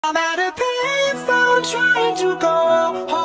I'm at a payphone trying to go home.